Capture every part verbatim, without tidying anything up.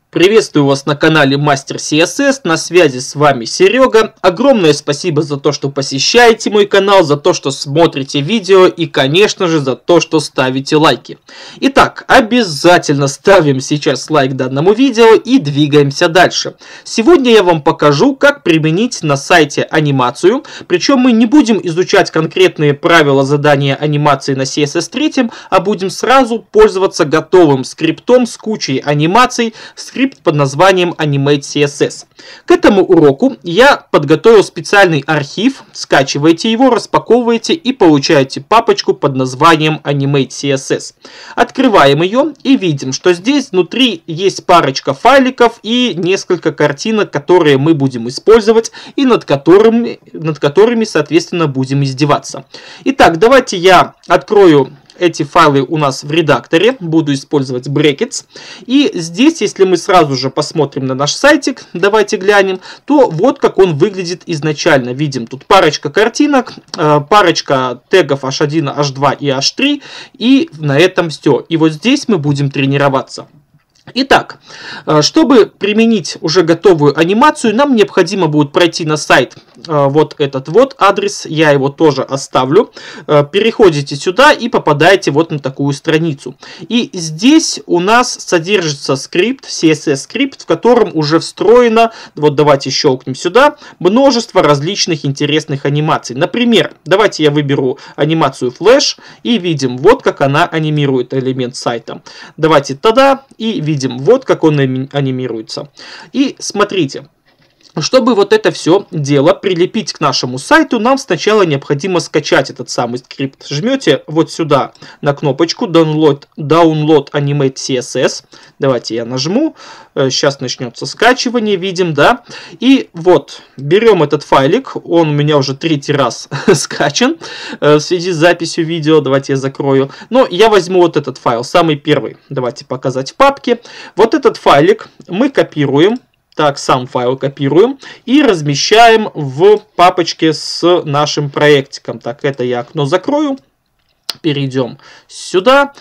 Приветствую вас на канале Мастер си эс эс, на связи с вами Серега. Огромное спасибо за то, что посещаете мой канал, за то, что смотрите видео и, конечно же, за то, что ставите лайки. Итак, обязательно ставим сейчас лайк данному видео и двигаемся дальше. Сегодня я вам покажу, как применить на сайте анимацию, причем мы не будем изучать конкретные правила задания анимации на си эс эс три, а будем сразу пользоваться готовым скриптом с кучей анимаций, скрипт под названием Animate си эс эс. К этому уроку я подготовил специальный архив, скачиваете его, распаковываете и получаете папочку под названием Animate си эс эс. Открываем ее и видим, что здесь внутри есть парочка файликов и несколько картинок, которые мы будем использовать и над которыми, над которыми соответственно, будем издеваться. Итак, давайте я открою эти файлы у нас в редакторе, буду использовать brackets. И здесь, если мы сразу же посмотрим на наш сайтик, давайте глянем, то вот как он выглядит изначально. Видим тут парочка картинок, парочка тегов эйч один, эйч два и эйч три, и на этом все. И вот здесь мы будем тренироваться. Итак, чтобы применить уже готовую анимацию, нам необходимо будет пройти на сайт, вот этот вот адрес, я его тоже оставлю. Переходите сюда и попадаете вот на такую страницу. И здесь у нас содержится скрипт, си эс эс скрипт, в котором уже встроено, вот давайте щелкнем сюда, множество различных интересных анимаций. Например, давайте я выберу анимацию Flash и видим, вот как она анимирует элемент сайта. Давайте тогда и видим, вот как он анимируется. И смотрите, чтобы вот это все дело прилепить к нашему сайту, нам сначала необходимо скачать этот самый скрипт. Жмете вот сюда на кнопочку Download, Download Animate си эс эс. Давайте я нажму. Сейчас начнется скачивание, видим, да. И вот, берем этот файлик. Он у меня уже третий раз скачан в связи с записью видео. Давайте я закрою. Но я возьму вот этот файл, самый первый. Давайте показать в папке. Вот этот файлик мы копируем. Так, сам файл копируем и размещаем в папочке с нашим проектиком. Так, это я окно закрою. Перейдем сюда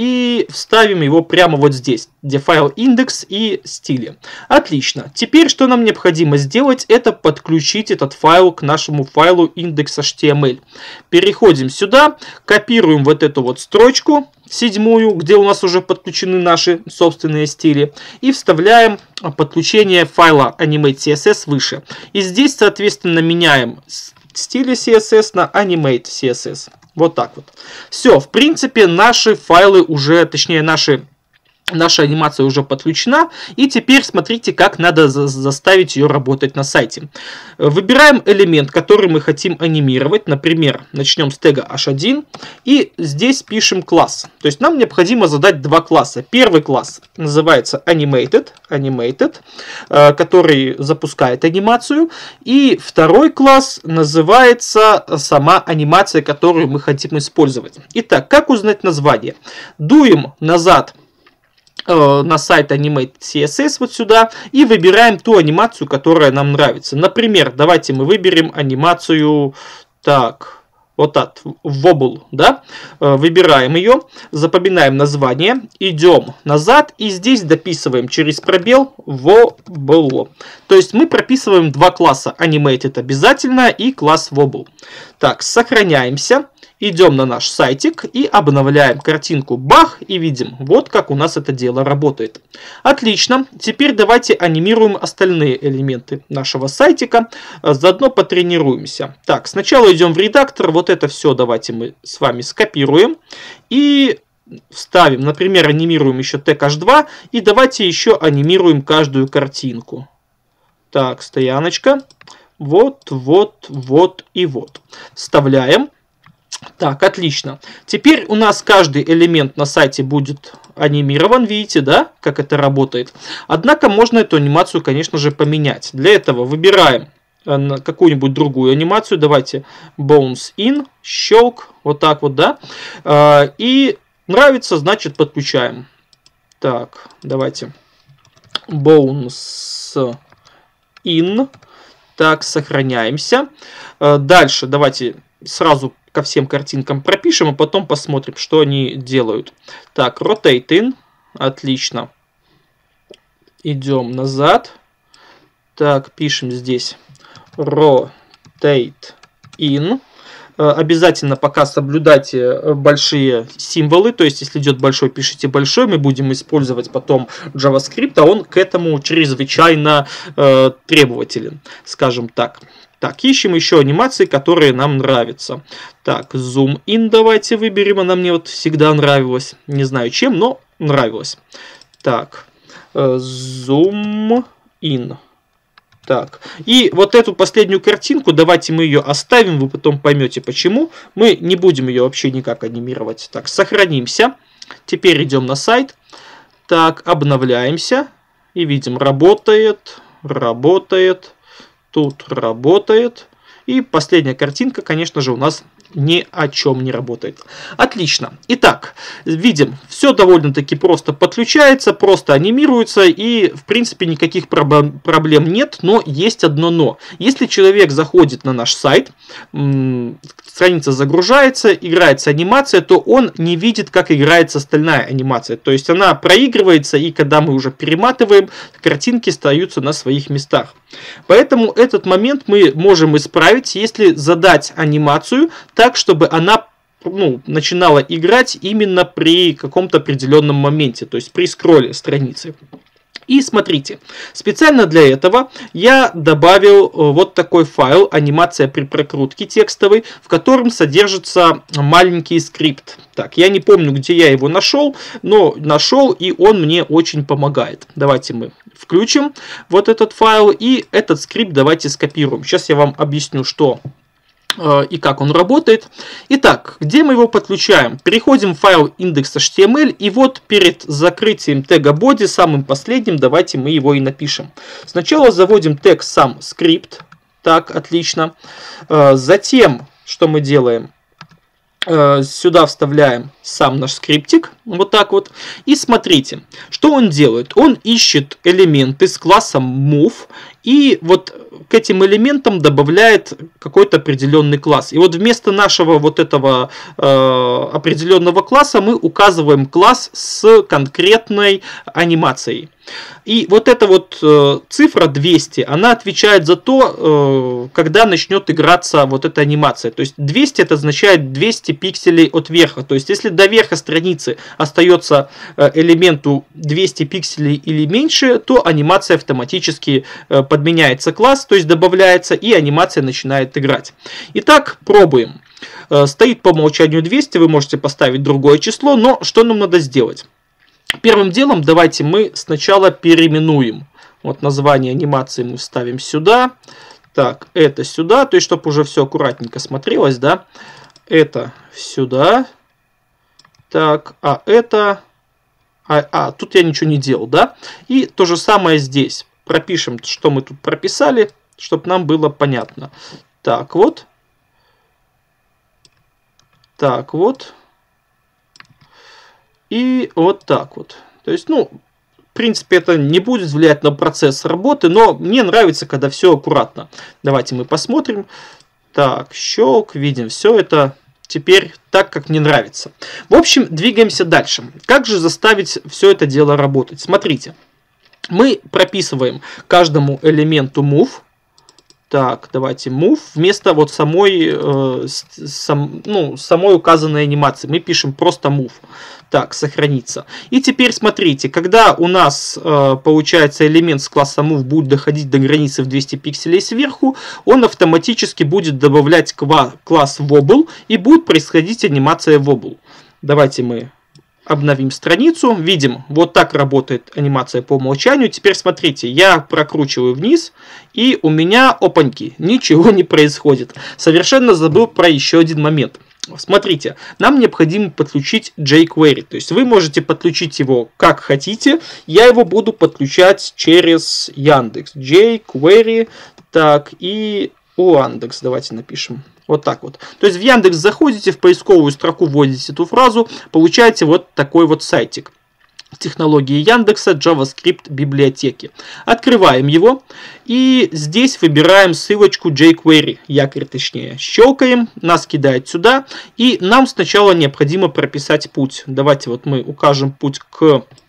и вставим его прямо вот здесь, где файл индекс и стили. Отлично. Теперь что нам необходимо сделать, это подключить этот файл к нашему файлу index.html. Переходим сюда, копируем вот эту вот строчку, седьмую, где у нас уже подключены наши собственные стили, и вставляем подключение файла Animate си эс эс выше. И здесь, соответственно, меняем стили си эс эс на Animate си эс эс. Вот так вот. Все, в принципе, наши файлы уже, точнее, наши... Наша анимация уже подключена, и теперь смотрите, как надо за заставить ее работать на сайте. Выбираем элемент, который мы хотим анимировать. Например, начнем с тега эйч один, и здесь пишем класс. То есть нам необходимо задать два класса. Первый класс называется Animated, Animated, который запускает анимацию, и второй класс называется сама анимация, которую мы хотим использовать. Итак, как узнать название? Дуем назад на сайт Animate си эс эс вот сюда и выбираем ту анимацию, которая нам нравится. Например, давайте мы выберем анимацию, так, вот так, Wobble, да, выбираем ее, запоминаем название, идем назад и здесь дописываем через пробел Wobble. То есть мы прописываем два класса, Animated обязательно и класс Wobble. Так, сохраняемся. Идем на наш сайтик и обновляем картинку. Бах! И видим, вот как у нас это дело работает. Отлично. Теперь давайте анимируем остальные элементы нашего сайтика. Заодно потренируемся. Так, сначала идем в редактор. Вот это все давайте мы с вами скопируем. И вставим, например, анимируем еще тег эйч два. И давайте еще анимируем каждую картинку. Так, стояночка. Вот, вот, вот и вот. Вставляем. Так, отлично. Теперь у нас каждый элемент на сайте будет анимирован. Видите, да, как это работает? Однако можно эту анимацию, конечно же, поменять. Для этого выбираем какую-нибудь другую анимацию. Давайте Bounce In, щелк, вот так вот, да. И нравится, значит, подключаем. Так, давайте Bounce In. Так, сохраняемся. Дальше давайте сразу ко всем картинкам пропишем, а потом посмотрим, что они делают. Так, Rotate In. Отлично. идем назад. Так, пишем здесь rotate in. Обязательно пока соблюдайте большие символы, то есть если идет большой, пишите большой, мы будем использовать потом JavaScript, а он к этому чрезвычайно э, требователен, скажем так. Так, ищем еще анимации, которые нам нравятся. Так, zoom in давайте выберем, она мне вот всегда нравилась, не знаю чем, но нравилась. Так, э, zoom in. Так, и вот эту последнюю картинку, давайте мы ее оставим, вы потом поймете почему. Мы не будем ее вообще никак анимировать. Так, сохранимся. Теперь идем на сайт. Так, обновляемся. И видим, работает, работает, тут работает. И последняя картинка, конечно же, у нас ни о чем не работает. Отлично. Итак, видим, все довольно-таки просто подключается, просто анимируется, и, в принципе, никаких проблем нет, но есть одно но. Если человек заходит на наш сайт, страница загружается, играется анимация, то он не видит, как играется остальная анимация. То есть она проигрывается, и когда мы уже перематываем, картинки остаются на своих местах. Поэтому этот момент мы можем исправить, если задать анимацию так, чтобы она ну, начинала играть именно при каком-то определенном моменте, то есть при скролле страницы. И смотрите, специально для этого я добавил вот такой файл, анимация при прокрутке текстовой, в котором содержится маленький скрипт. Так, я не помню, где я его нашел, но нашел, и он мне очень помогает. Давайте мы включим вот этот файл, и этот скрипт давайте скопируем. Сейчас я вам объясню, что и как он работает. Итак, где мы его подключаем? Переходим в файл index.html, и вот перед закрытием тега body, самым последним, давайте мы его и напишем. Сначала заводим тег сам скрипт. Так, отлично. Затем, что мы делаем? Сюда вставляем сам наш скриптик, вот так вот. И смотрите, что он делает. Он ищет элементы с классом move, и вот к этим элементам добавляет какой-то определенный класс. И вот вместо нашего вот этого э, определенного класса мы указываем класс с конкретной анимацией. И вот эта вот э, цифра двести, она отвечает за то, э, когда начнет играться вот эта анимация. То есть двести это означает двести пикселей от верха. То есть если до верха страницы остается э, элементу двести пикселей или меньше, то анимация автоматически э, подменяется класс, то есть добавляется, и анимация начинает играть. Итак, пробуем. Э, стоит по умолчанию двести, вы можете поставить другое число, но что нам надо сделать? Первым делом давайте мы сначала переименуем. Вот название анимации мы вставим сюда. Так, это сюда, то есть чтобы уже все аккуратненько смотрелось, да. Это сюда. Так, а это... А, а, тут я ничего не делал, да. И то же самое здесь. Пропишем, что мы тут прописали, чтобы нам было понятно. Так, вот. Так, вот. И вот так вот. То есть, ну, в принципе, это не будет влиять на процесс работы, но мне нравится, когда все аккуратно. Давайте мы посмотрим. Так, щелк, видим все это теперь так, как мне нравится. В общем, двигаемся дальше. Как же заставить все это дело работать? Смотрите, мы прописываем каждому элементу move. Так, давайте move вместо вот самой, э, сам, ну, самой указанной анимации. Мы пишем просто move. Так, сохранится. И теперь смотрите, когда у нас э, получается элемент с класса move будет доходить до границы в двести пикселей сверху, он автоматически будет добавлять класс wobble и будет происходить анимация wobble. Давайте мы обновим страницу. Видим, вот так работает анимация по умолчанию. Теперь смотрите, я прокручиваю вниз, и у меня, опаньки, ничего не происходит. Совершенно забыл про еще один момент. Смотрите, нам необходимо подключить jQuery. То есть вы можете подключить его как хотите. Я его буду подключать через Яндекс. jQuery. Так, и у Яндекс давайте напишем. Вот так вот. То есть в Яндекс заходите, в поисковую строку вводите эту фразу, получаете вот такой вот сайтик. Технологии Яндекса, JavaScript библиотеки. Открываем его. И здесь выбираем ссылочку jQuery, якорь точнее. Щелкаем, нас кидает сюда. И нам сначала необходимо прописать путь. Давайте вот мы укажем путь к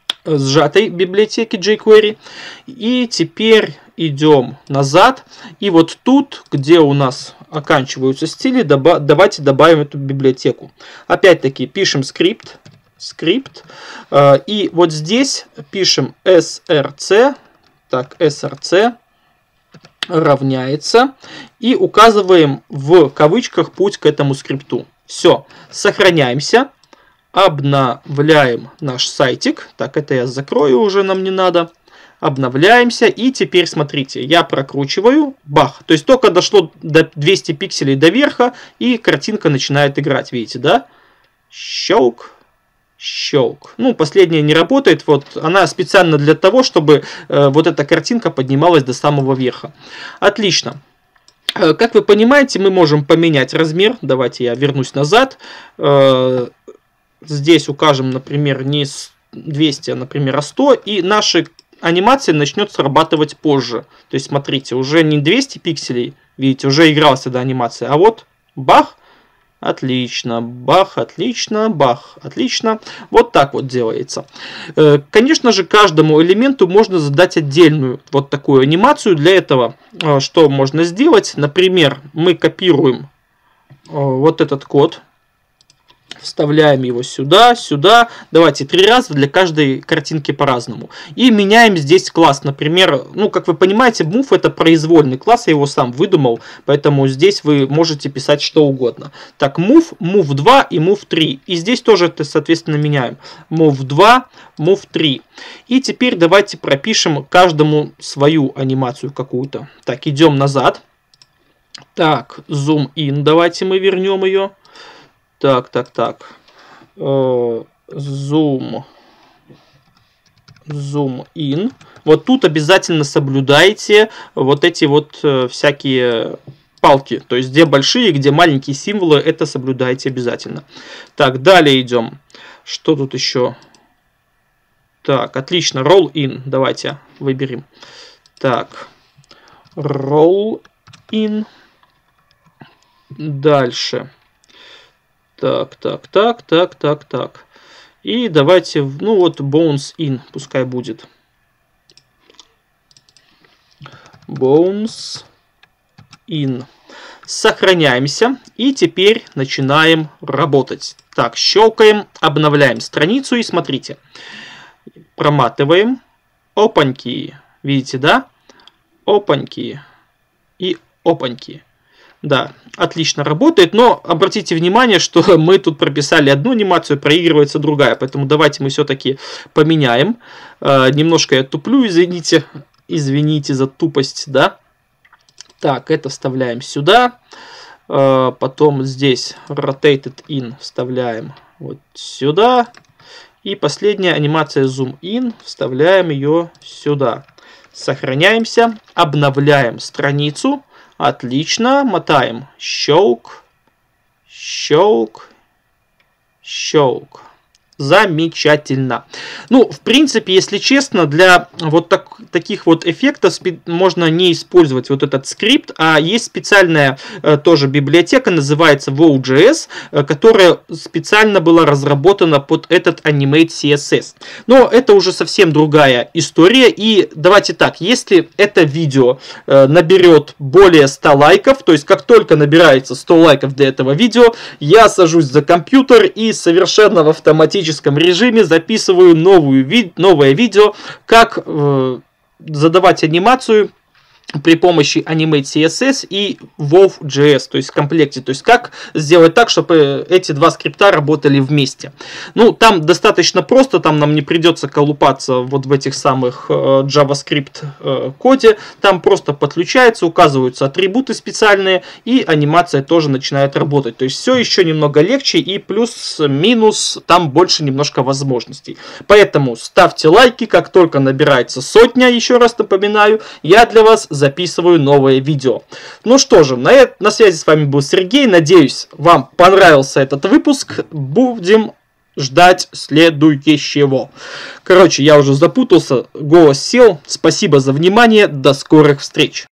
сжатой библиотеки jQuery. И теперь идем назад. И вот тут, где у нас оканчиваются стили, доба давайте добавим эту библиотеку. Опять-таки пишем скрипт. скрипт. И вот здесь пишем src. Так, src равняется. И указываем в кавычках путь к этому скрипту. Все. Сохраняемся. Обновляем наш сайтик. Так, это я закрою, уже нам не надо. Обновляемся. И теперь смотрите, я прокручиваю. Бах. То есть только дошло до двухсот пикселей до верха. И картинка начинает играть. Видите, да? Щелк. Щелк. Ну, последняя не работает. Вот она специально для того, чтобы э, вот эта картинка поднималась до самого верха. Отлично. Э, как вы понимаете, мы можем поменять размер. Давайте я вернусь назад. Э, Здесь укажем, например, не двести, а, например, а сто. И наша анимация начнет срабатывать позже. То есть, смотрите, уже не двести пикселей. Видите, уже игралась эта анимация. А вот бах. Отлично. Бах. Отлично. Бах. Отлично. Вот так вот делается. Конечно же, каждому элементу можно задать отдельную вот такую анимацию. Для этого что можно сделать? Например, мы копируем вот этот код. Вставляем его сюда, сюда. Давайте три раза для каждой картинки по-разному. И меняем здесь класс. Например, ну, как вы понимаете, move это произвольный класс. Я его сам выдумал. Поэтому здесь вы можете писать что угодно. Так, move, move два и move три. И здесь тоже это, соответственно, меняем. move два, move три. И теперь давайте пропишем каждому свою анимацию какую-то. Так, идем назад. Так, zoom in. Давайте мы вернем ее. Так, так, так. Zoom. Zoom in. Вот тут обязательно соблюдайте вот эти вот всякие палки. То есть, где большие, где маленькие символы, это соблюдайте обязательно. Так, далее идем. Что тут еще? Так, отлично. Roll in. Давайте выберем. Так. Roll in. Дальше. Так, так, так, так, так, так. И давайте, ну вот, bounce in, пускай будет. Bounce in. Сохраняемся. И теперь начинаем работать. Так, щелкаем, обновляем страницу и смотрите. Проматываем. Опаньки. Видите, да? Опаньки. И опаньки. Да, отлично работает, но обратите внимание, что мы тут прописали одну анимацию, проигрывается другая, поэтому давайте мы все-таки поменяем. Э, немножко я туплю, извините, извините за тупость, да. Так, это вставляем сюда, э, потом здесь rotated in вставляем вот сюда, и последняя анимация zoom in, вставляем ее сюда. Сохраняемся, обновляем страницу. Отлично, мотаем. Щелк, щелк, щелк. Замечательно. Ну, в принципе, если честно, для вот так, таких вот эффектов можно не использовать вот этот скрипт, а есть специальная э, тоже библиотека, называется Vue.js, э, которая специально была разработана под этот Animate си эс эс. Но это уже совсем другая история. И давайте так, если это видео э, наберет более ста лайков, то есть как только набирается сто лайков для этого видео, я сажусь за компьютер и совершенно в автоматическом режиме записываю новую ви новое видео, как э, задавать анимацию при помощи Animate си эс эс и Vue.js, то есть в комплекте. То есть как сделать так, чтобы эти два скрипта работали вместе. Ну, там достаточно просто, там нам не придется колупаться вот в этих самых э, JavaScript э, коде. Там просто подключается, указываются атрибуты специальные, и анимация тоже начинает работать. То есть все еще немного легче, и плюс-минус там больше немножко возможностей. Поэтому ставьте лайки, как только набирается сотня, еще раз напоминаю, я для вас записываю новое видео. Ну что же, на, на связи с вами был Сергей. Надеюсь, вам понравился этот выпуск. Будем ждать следующего. Короче, я уже запутался, голос сел. Спасибо за внимание. До скорых встреч.